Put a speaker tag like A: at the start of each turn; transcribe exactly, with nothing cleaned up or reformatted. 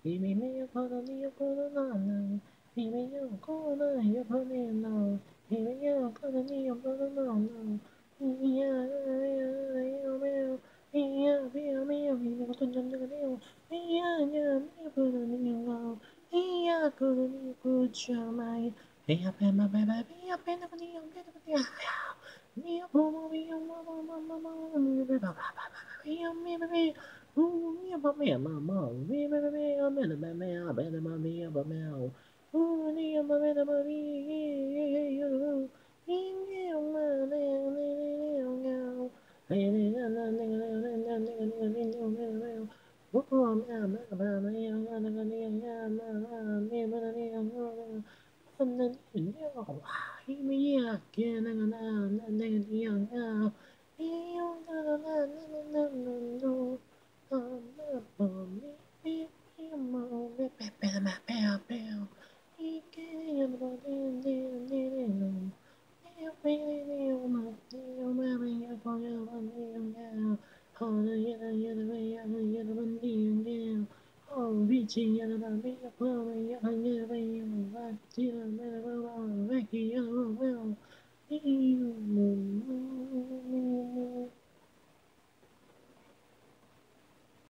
A: me me for the near for the no. He me yo go na ya for me no. He me yo go the near for the no no. Yeah, yeah, yeah, yeah. Yeah, yeah, yeah, yeah, go to the near. Yeah, yeah, me for the near no. Yeah, go the near go chama. Hey, up in my baby, up in the near, get up the near for me, mama, mama, mama, me, me, me. Ooh, me about me, mama. Me, me, me, me, I'm in a man, I'm in a man, I'm a man. Ooh, me, I'm in a man, yeah, yeah, yeah. Yeah, man, yeah, yeah, Oh, reaching out of me, blowing out of me, back to the middle of the well.